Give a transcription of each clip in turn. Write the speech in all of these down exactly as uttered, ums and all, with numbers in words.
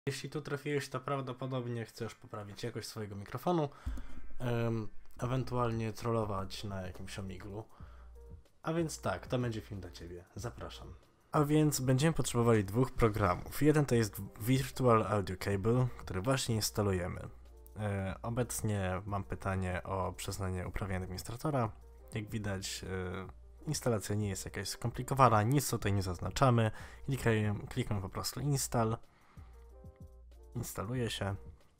Jeśli tu trafiłeś, to prawdopodobnie chcesz poprawić jakość swojego mikrofonu, um, ewentualnie trollować na jakimś Omiglu. A więc tak, to będzie film dla Ciebie. Zapraszam. A więc będziemy potrzebowali dwóch programów. Jeden to jest Virtual Audio Cable, który właśnie instalujemy. E, obecnie mam pytanie o przyznanie uprawnień administratora. Jak widać, e, instalacja nie jest jakaś skomplikowana, nic tutaj nie zaznaczamy. Klikamy, klikamy po prostu install. Instaluje się.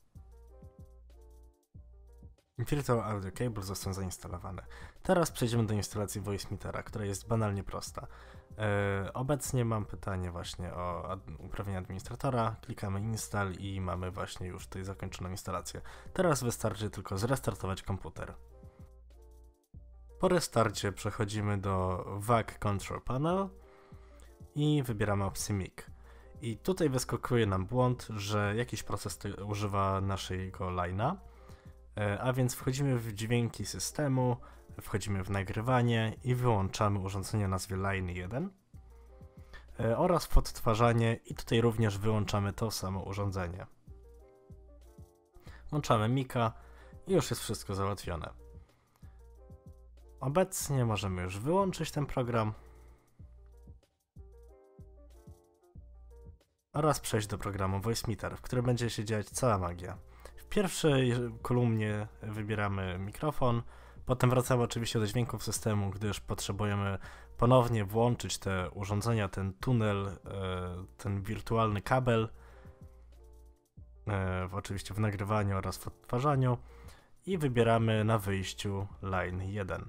Virtual Audio Cable został zainstalowany. Teraz przejdziemy do instalacji Voicemeetera, która jest banalnie prosta. E, obecnie mam pytanie właśnie o ad uprawnienia administratora. Klikamy install i mamy właśnie już tutaj zakończoną instalację. Teraz wystarczy tylko zrestartować komputer. Po restarcie przechodzimy do V A C Control Panel i wybieramy opcję M I C. I tutaj wyskakuje nam błąd, że jakiś proces używa naszego line'a, a więc wchodzimy w dźwięki systemu, wchodzimy w nagrywanie i wyłączamy urządzenie o nazwie line jeden oraz w odtwarzanie i tutaj również wyłączamy to samo urządzenie. Włączamy mika i już jest wszystko załatwione. Obecnie możemy już wyłączyć ten program oraz przejść do programu Voicemeeter, w którym będzie się dziać cała magia. W pierwszej kolumnie wybieramy mikrofon, potem wracamy oczywiście do dźwięków systemu, gdyż potrzebujemy ponownie włączyć te urządzenia, ten tunel, ten wirtualny kabel, oczywiście w nagrywaniu oraz w odtwarzaniu i wybieramy na wyjściu line jeden.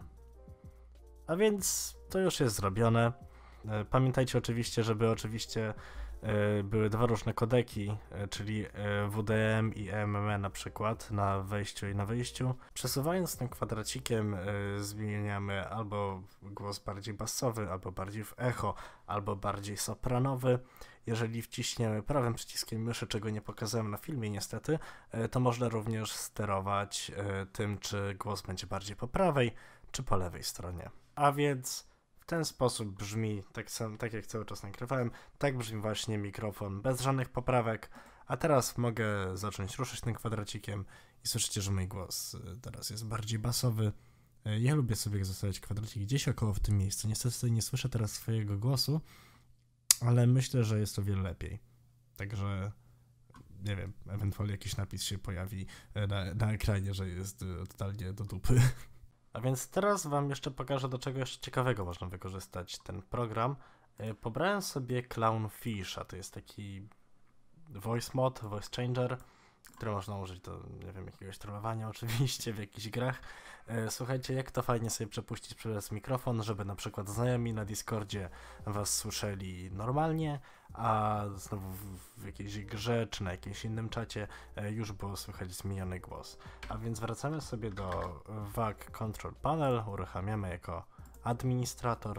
A więc to już jest zrobione. Pamiętajcie oczywiście, żeby oczywiście były dwa różne kodeki, czyli W D M i E M M na przykład na wejściu i na wyjściu. Przesuwając tym kwadracikiem zmieniamy albo głos bardziej basowy, albo bardziej w echo, albo bardziej sopranowy. Jeżeli wciśniemy prawym przyciskiem myszy, czego nie pokazałem na filmie niestety, to można również sterować tym, czy głos będzie bardziej po prawej, czy po lewej stronie. A więc w ten sposób brzmi, tak, sam, tak jak cały czas nagrywałem, tak brzmi właśnie mikrofon bez żadnych poprawek. A teraz mogę zacząć ruszyć tym kwadracikiem i słyszycie, że mój głos teraz jest bardziej basowy. Ja lubię sobie zostawiać kwadracik gdzieś około w tym miejscu. Niestety nie słyszę teraz swojego głosu, ale myślę, że jest o wiele lepiej. Także, nie wiem, ewentualnie jakiś napis się pojawi na, na ekranie, że jest totalnie do dupy. A więc teraz wam jeszcze pokażę, do czego jeszcze ciekawego można wykorzystać ten program. Pobrałem sobie Clownfisha, to jest taki voice mod, voice changer, który można użyć do, nie wiem, jakiegoś trollowania oczywiście w jakichś grach. Słuchajcie, jak to fajnie sobie przepuścić przez mikrofon, żeby na przykład znajomi na Discordzie was słyszeli normalnie, a znowu w jakiejś grze czy na jakimś innym czacie już było słychać zmieniony głos. A więc wracamy sobie do V A C Control Panel, uruchamiamy jako administrator,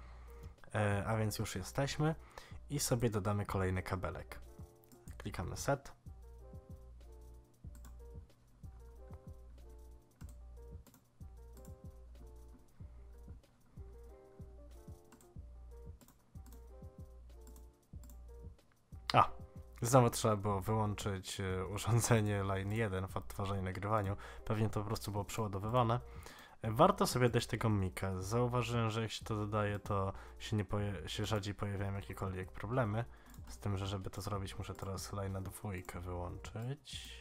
a więc już jesteśmy i sobie dodamy kolejny kabelek. Klikamy Set. A, znowu trzeba było wyłączyć urządzenie line jeden w odtwarzaniu i nagrywaniu. Pewnie to po prostu było przeładowywane. Warto sobie dać tego mika. Zauważyłem, że jak się to dodaje, to się, nie się rzadziej pojawiają jakiekolwiek problemy. Z tym, że żeby to zrobić, muszę teraz line dwójkę wyłączyć.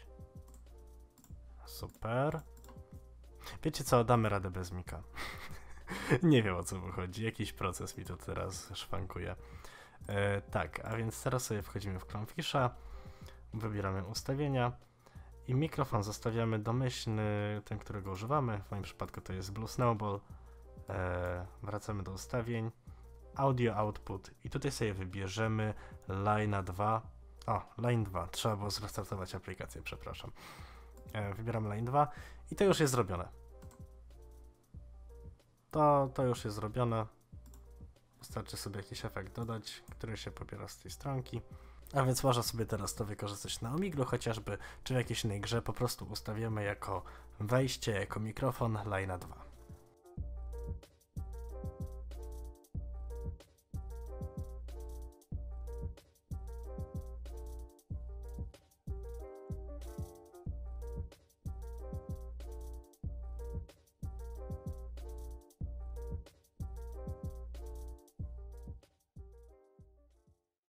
Super. Wiecie co, damy radę bez mika. Nie wiem, o co wychodzi. Jakiś proces mi to teraz szwankuje. E, tak, a więc teraz sobie wchodzimy w Clownfisha, wybieramy ustawienia i mikrofon zostawiamy domyślny, ten, którego używamy. W moim przypadku to jest Blue Snowball. E, wracamy do ustawień, audio output i tutaj sobie wybierzemy line dwa. O, line dwa. Trzeba było zrestartować aplikację, przepraszam. E, wybieramy line dwa i to już jest zrobione. To, to już jest zrobione. Wystarczy sobie jakiś efekt dodać, który się pobiera z tej stronki. A więc można sobie teraz to wykorzystać na Omiglu chociażby, czy w jakiejś innej grze po prostu ustawimy jako wejście, jako mikrofon line dwa.